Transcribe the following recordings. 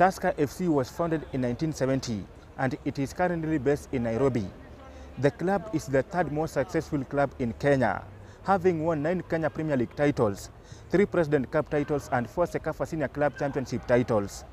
Tusker FC was founded in 1970 and it is currently based in Nairobi. The club is the third most successful club in Kenya, having won 9 Kenya Premier League titles, 3 President Cup titles and 4 CECAFA Senior Club Championship titles.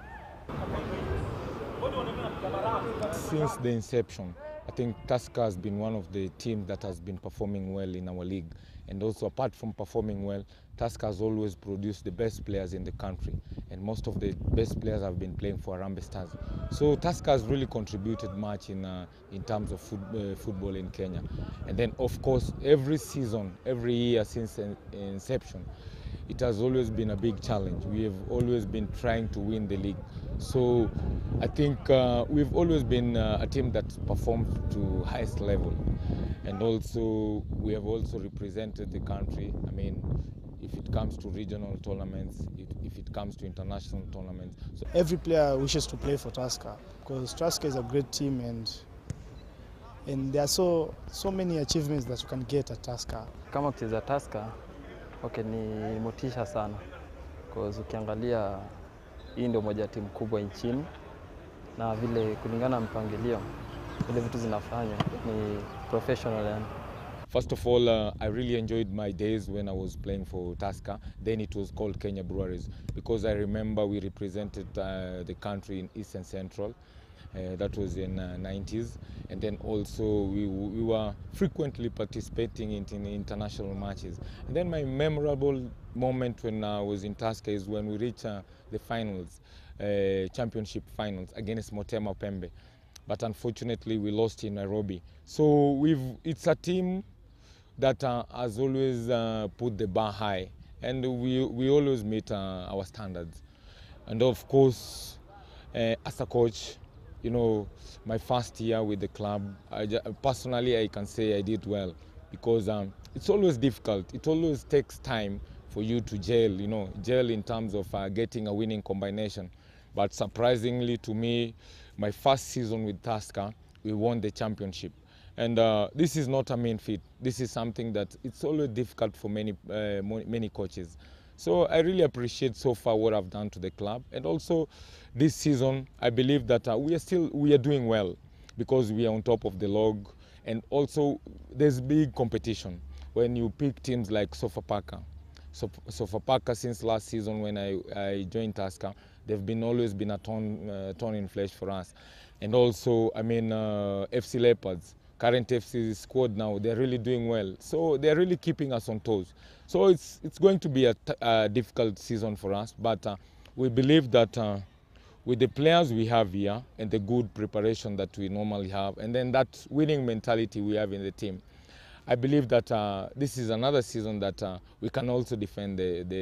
Since the inception, I think Tusker has been one of the teams that has been performing well in our league. And also, apart from performing well, Tusker has always produced the best players in the country. And most of the best players have been playing for Harambee Stars. So Tusker has really contributed much in terms of football in Kenya. And then, of course, every season, every year since inception, it has always been a big challenge. We have always been trying to win the league. So I think we've always been a team that performs to highest level. And also, we have also represented the country. I mean, if it comes to regional tournaments, if it comes to international tournaments. So every player wishes to play for Tusker because Tusker is a great team and there are so many achievements that you can get at Tusker. Kama kucheza Tusker, okay, ni motisha sana. Because ukiangalia hii ndio moja timu kubwa nchini na vile kulingana mpangilio vile vitu zinafanya ni professional yani. First of all, I really enjoyed my days when I was playing for Tusker. Then it was called Kenya Breweries because I remember we represented the country in East and Central. That was in 90s. And then also we were frequently participating in international matches. And then my memorable moment when I was in Tusker is when we reached the finals, championship finals against Motema Pembe. But unfortunately we lost in Nairobi. So it's a team that has always put the bar high, and we always meet our standards. And of course, as a coach, you know, my first year with the club, personally I can say I did well because it's always difficult. It always takes time for you to gel in terms of getting a winning combination. But surprisingly to me, my first season with Tusker, we won the championship. And this is not a mean feat. This is something that it's always difficult for many coaches. So I really appreciate so far what I've done to the club. And also this season, I believe that we are doing well because we are on top of the log. And also there's big competition when you pick teams like Sofapaka. Sofapaka since last season when I joined Tusker, they've always been a thorn in flesh for us. And also, I mean, FC Leopards. Current FC squad now, they're really doing well. So they're really keeping us on toes. So it's going to be a difficult season for us, but we believe that with the players we have here and the good preparation that we normally have, and then that winning mentality we have in the team, I believe that this is another season that we can also defend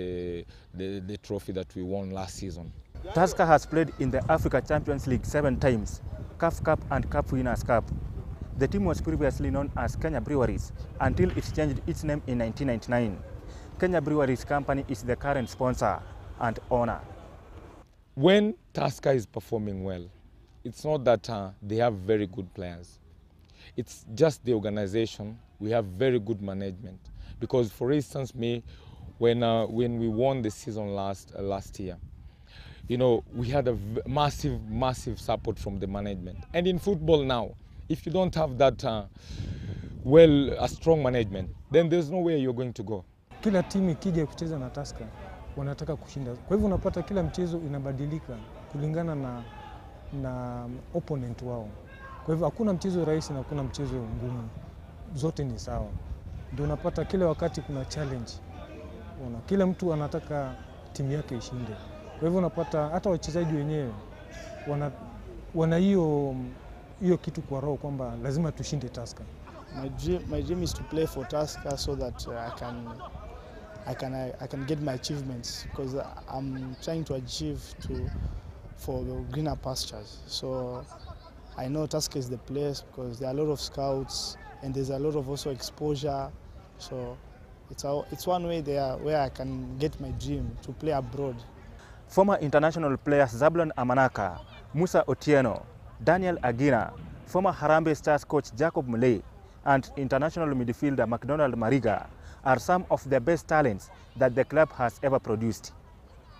the trophy that we won last season. Tusker has played in the Africa Champions League 7 times, CAF Cup and Cup Winners' Cup. The team was previously known as Kenya Breweries until it changed its name in 1999. Kenya Breweries Company is the current sponsor and owner. When Tusker is performing well, it's not that they have very good players. It's just the organization. We have very good management. Because for instance, when we won the season last year, you know, we had a massive support from the management. And in football now, if you don't have that a strong management, then there's no way you're going to go. Kila timu ikija kucheza na Tusker wanataka kushinda. Kwa hivyo unapata kila mchezo inabadilika kulingana na opponent wao. Kwa hivyo hakuna mchezo rahisi na hakuna mchezo ngumu. Zote ni sawa. Ndio unapata kila wakati kuna challenge. Kila mtu anataka timu yake ishinde. Kwa hivyo unapata hata wachezaji wenyewe wana hiyo kitu kwa roho kwamba lazima tushinde Tusker. My dream is to play for Tusker so that I can get my achievements because I'm trying to achieve for the greener pastures. So I know Tusker is the place because there are a lot of scouts and there's a lot of also exposure. So it's one way there where I can get my dream to play abroad. Former international players Zablon Amanaka, Musa Otieno, Daniel Agina, former Harambee Stars coach Mulee, and international midfielder Macdonald Mariga are some of the best talents that the club has ever produced.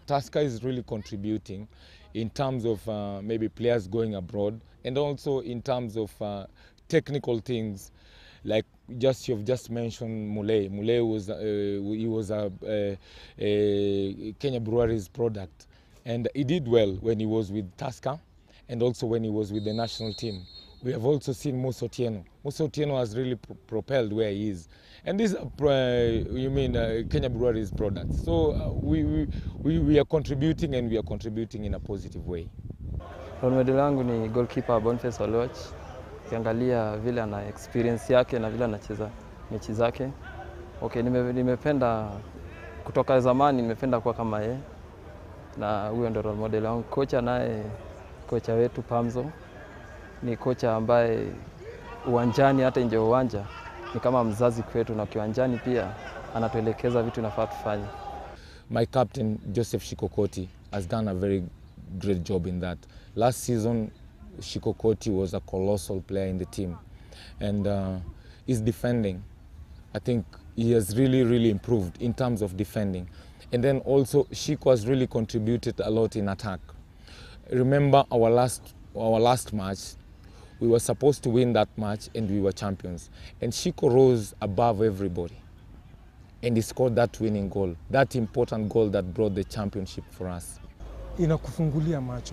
Tusker is really contributing in terms of maybe players going abroad, and also in terms of technical things, like you've just mentioned Mulee. Mulee was a Kenya Breweries product, and he did well when he was with Tusker, and also when he was with the national team. We have also seen Musa Otieno. Musa Otieno has really propelled where he is. And these are, Kenya Breweries products. So we are contributing, and we are contributing in a positive way. Role model wangu ni goalkeeper Boniface Oloch. Ukiangalia vile ana experience yake na vile anacheza mechi zake. Okay, nimependa kutoka zamani, nimependa kuwa kama yeye. Na huyo ndo role model wangu. Kocha wetu Pamzo ni kocha ambaye uwanjani, hata nje uwanja, ni kama mzazi kwetu, na kiwanjani pia anatuelekeza vitu nafaa tufanye. My captain Joseph Shikokoti has done a very great job in that. Last season, Shikokoti was a colossal player in the team, and his defending, I think he has really improved in terms of defending. And then also Shiko has really contributed a lot in attack. Remember our last match, we were supposed to win that match and we were champions. And Shiko rose above everybody and he scored that winning goal, that important goal that brought the championship for us. Inakufungulia macho.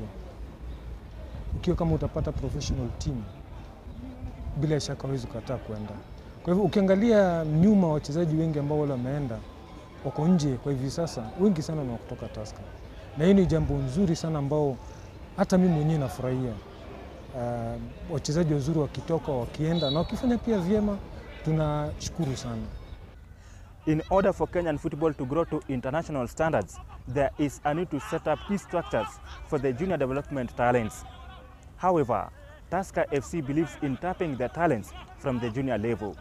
Ukiwa kama utapata professional team, bila shaka huwezi kukataa kwenda. Kwa hivyo ukiangalia nyuma, wachezaji wengi ambao wale wameenda wako nje kwa hivi sasa, wengi sana na kutoka Tusker. Na hii ni jambo nzuri sana ambao hata mimi mwenyewe nafurahia. Wachezaji wazuri wakitoka, wakienda na wakifanya pia vyema, tunashukuru sana. In order for Kenyan football to grow to international standards, there is a need to set up key structures for the junior development talents. However, Tusker FC believes in tapping the talents from the junior level.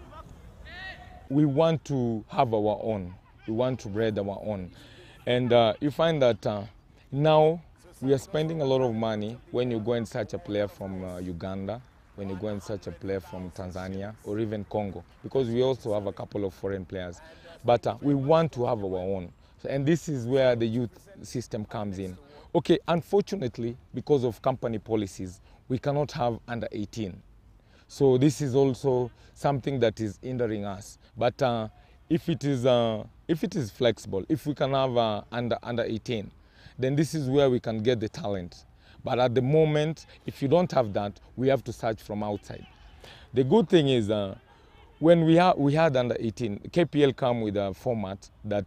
We want to have our own. We want to breed our own. And you find that now we are spending a lot of money when you go and search a player from Uganda, when you go and search a player from Tanzania or even Congo, because we also have a couple of foreign players. But we want to have our own. And this is where the youth system comes in. Okay, unfortunately, because of company policies, we cannot have under 18. So this is also something that is hindering us. But if it is flexible, if we can have under 18, then this is where we can get the talent. But at the moment, if you don't have that, we have to search from outside. The good thing is, when we had under 18, KPL come with a format that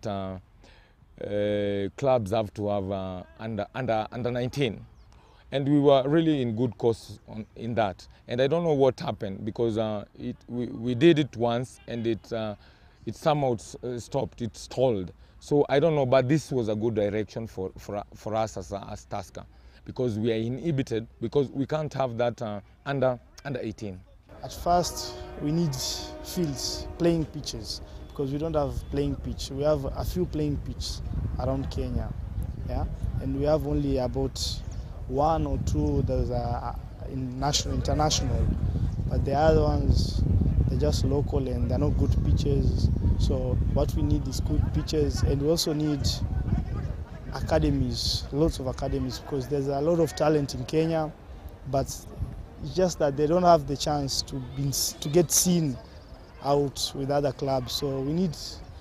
clubs have to have under 19. And we were really in good course in that. And I don't know what happened, because we did it once and it somehow stopped, it stalled. So I don't know, but this was a good direction for us as Tusker, because we are inhibited, because we can't have that under 18. At first, we need fields, playing pitches, because we don't have playing pitch. We have a few playing pitches around Kenya, yeah, and we have only about 1 or 2 that are international, but the other ones, they're just local and they're not good pitches. So what we need is good pitches, and we also need academies, lots of academies, because there's a lot of talent in Kenya, but it's just that they don't have the chance to get seen out with other clubs. So we need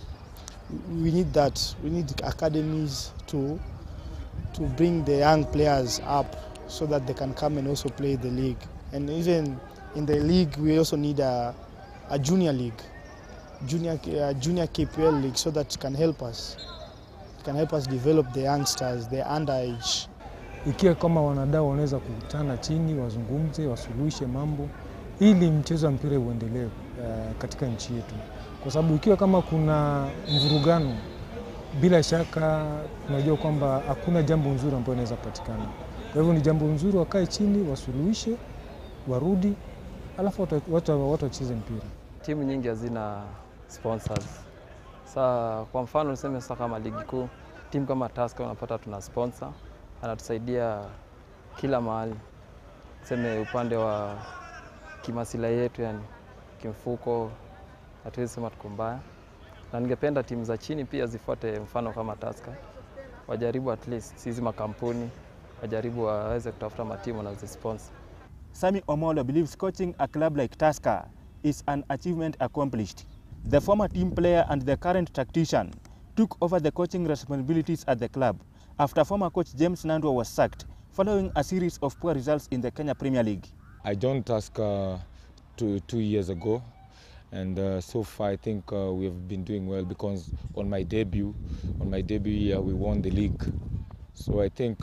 that. We need academies to bring the young players up so that they can come and also play the league. And even in the league, we also need a junior league, junior KPL league, so that it can help us. It can help us develop the youngsters, the underage. Ikiwa kama wanadau wanaweza kukutana chini, wazungumze, wasuluhishe mambo, ili mchezo wa mpira uendelee katika nchi yetu. Kwa sababu ikiwa kama kuna mvurugano, bila shaka tunajua kwamba hakuna jambo nzuri ambalo linaweza kupatikana. Kwa hivyo ni jambo nzuri wakae chini, wasuluhishe, warudi, alafu watu wacheze mpira. Timu nyingi hazina sponsors. Sasa kwa mfano niseme sasa kama ligi kuu, timu kama Tusker unapata tuna sponsor, anatusaidia kila mahali. Niseme upande wa kimasilahi yetu, yani kimfuko, hatuwezi sema tuko mbaya. Na ningependa timu za chini pia zifuate mfano kama Tusker. wajaribu at least hizi makampuni, wajaribu waweze kutafuta matimu na zisponsor. Sami Omolo believes coaching a club like Tusker is an achievement accomplished. The former team player and the current tactician took over the coaching responsibilities at the club after former coach James Nandwa was sacked following a series of poor results in the Kenya Premier League. I joined Tusker 2 years ago, and so far I think we have been doing well because on my debut year we won the league. So I think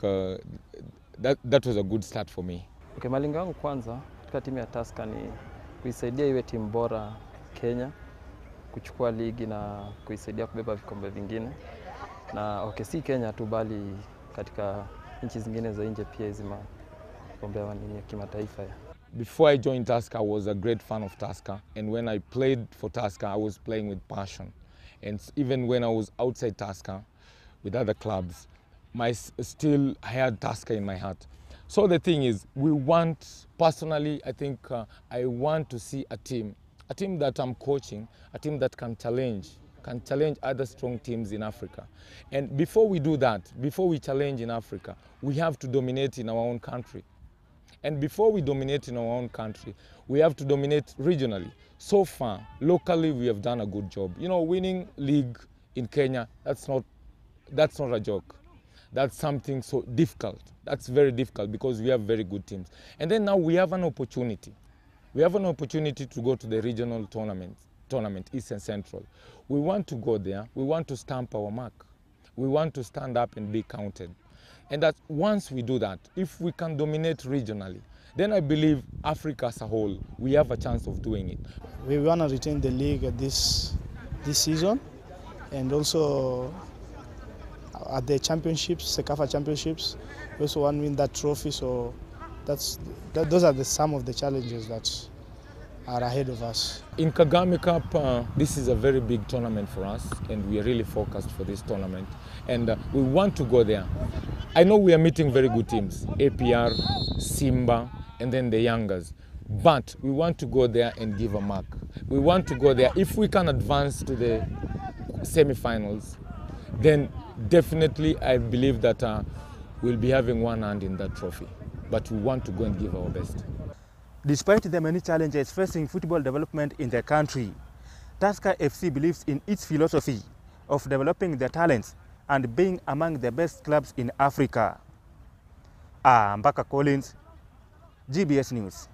that was a good start for me. Okay, malengo yangu kwanza katika timu ya Tusker ni kuisaidia iwe timu bora Kenya, kuchukua ligi na kuisaidia kubeba vikombe vingine. Na okay, si Kenya tu bali katika nchi zingine za nje pia hizi makombe ya kimataifa. Before I joined Tusker, I was a great fan of Tusker, and when I played for Tusker, I was playing with passion. And even when I was outside Tusker with other clubs, I had Tusker in my heart. So the thing is, personally, I think I want to see a team that I'm coaching, a team that can challenge other strong teams in Africa. And before we do that, before we challenge in Africa, we have to dominate in our own country. And before we dominate in our own country, we have to dominate regionally. So far, locally, we have done a good job. You know, winning league in Kenya, that's not a joke. That's something so difficult. That's very difficult because we have very good teams. And then now we have an opportunity. We have an opportunity to go to the regional tournament, East and Central. We want to go there. We want to stamp our mark. We want to stand up and be counted. And that once we do that, if we can dominate regionally, then I believe Africa as a whole, we have a chance of doing it. We want to retain the league this season, and also at the championships, CECAFA championships, we also want to win that trophy. So those are some of the challenges that are ahead of us. In Kagame Cup, this is a very big tournament for us, and we are really focused for this tournament. And we want to go there. I know we are meeting very good teams, APR, Simba, and then the Youngers. But we want to go there and give a mark. We want to go there. If we can advance to the semi-finals, then definitely I believe that we'll be having one hand in that trophy. But we want to go and give our best. Despite the many challenges facing football development in the country, Tusker FC believes in its philosophy of developing the talents and being among the best clubs in Africa. Mbaka Collins, GBS News.